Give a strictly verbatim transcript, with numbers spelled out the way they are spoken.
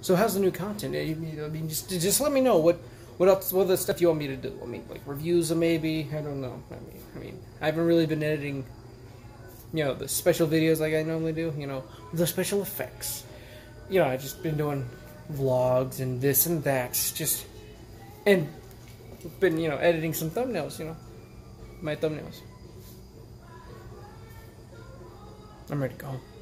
So how's the new content? I mean, just just let me know what what else, what other stuff you want me to do. I mean, like reviews, or maybe I don't know. I mean, I mean, I haven't really been editing, you know, the special videos like I normally do. You know, the special effects. You know, I've just been doing vlogs and this and that. Just and been you know editing some thumbnails. You know, my thumbnails. I'm ready to go home.